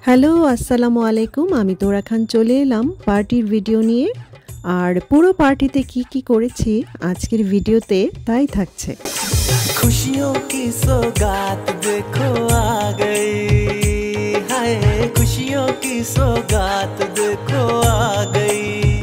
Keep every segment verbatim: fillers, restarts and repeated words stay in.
Hello আসসালামু আলাইকুম। আমি তোরা খান চলে এলাম পার্টির ভিডিও নিয়ে। আর পুরো পার্টিতে কি কি করেছি আজকের ভিডিওতে তাই থাকছে। खुशियों की सौगात देखो आ गई, हाय खुशियों की सौगात देखो आ गई।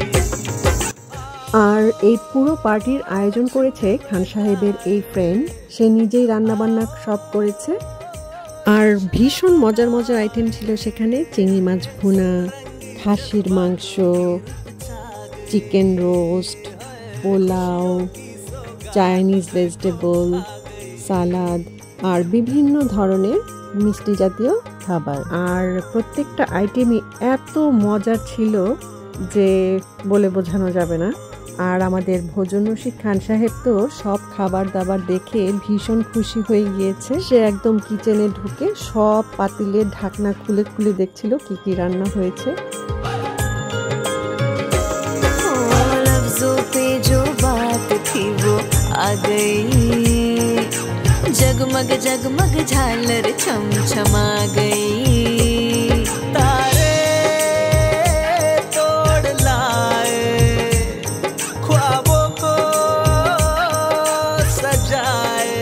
আর এই পুরো পার্টির আয়োজন করেছে খান সাহেবের এই ফ্রেন্ড। সে নিজেই রান্নাবান্না সব করেছে। আর ভীষণ মজার মজার আইটেম ছিল সেখানে। চিংড়ি মাছ ভুনা, খাসির মাংস, chicken roast, pulao, Chinese vegetable, salad আর বিভিন্ন ধরনের মিষ্টি জাতীয় খাবার। আর প্রত্যেকটা আইটেমই এত মজার ছিল যে বলে বোঝানো যাবে না। আর আমাদের ভোজনরসিক খান সাহেব তো সব খাবার দাবার দেখে ভীষণ খুশি হয়ে গিয়েছে। সে একদম কিচেনে ঢুকে সব পাতিলের ঢাকনা খুলে খুলে দেখছিল কি কি রান্না হয়েছে। जगमग जगमग झालर छमछमा गई, तारे तोड़ लाए ख्वाबों को सजाए,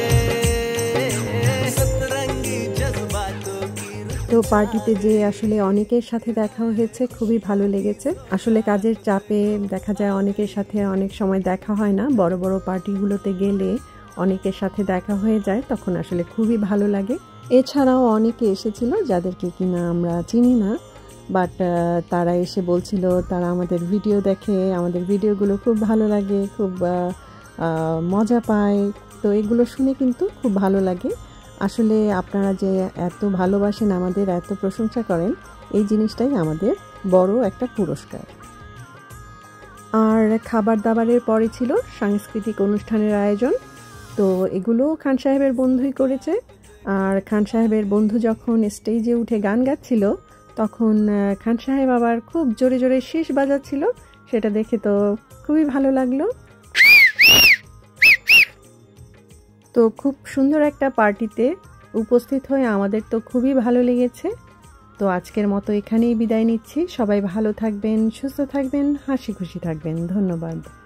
सतरंगी जज्बातों की। তো পার্টিতে যে আসলে অনেকের সাথে দেখা হয়েছে, খুবই ভালো লেগেছে। আসলে কাজের চাপে দেখা যায় অনেকের সাথে অনেক সময় দেখা হয় না। বড় বড় পার্টিগুলোতে গেলে অনেকের সাথে দেখা হয়ে যায়, তখন আসলে খুবই ভালো লাগে। এছাড়াও অনেকে এসেছিল যাদেরকে কিনা আমরা চিনি না, বাট তারা এসে বলছিল তারা আমাদের ভিডিও দেখে, আমাদের ভিডিওগুলো খুব ভালো লাগে, খুব মজা পায়। তো এগুলো শুনে কিন্তু খুব ভালো লাগে। আসলে আপনারা যে এত ভালোবাসেন, আমাদের এত প্রশংসা করেন, এই জিনিসটাই আমাদের বড় একটা পুরস্কার। আর খাবার দাবারের পরে ছিল সাংস্কৃতিক অনুষ্ঠানের আয়োজন। তো এগুলো খান সাহেবের বন্ধুই করেছে। আর খান সাহেবের বন্ধু যখন স্টেজে উঠে গান গাচ্ছিল, তখন খান সাহেব আবার খুব জোরে জোরে শীষ বাজাচ্ছিল। সেটা দেখে তো খুবই ভালো লাগলো। তো খুব সুন্দর একটা পার্টিতে উপস্থিত হয়ে আমাদের তো খুবই ভালো লেগেছে। তো আজকের মতো এখানেই বিদায় নিচ্ছি। সবাই ভালো থাকবেন, সুস্থ থাকবেন, হাসি খুশি থাকবেন। ধন্যবাদ।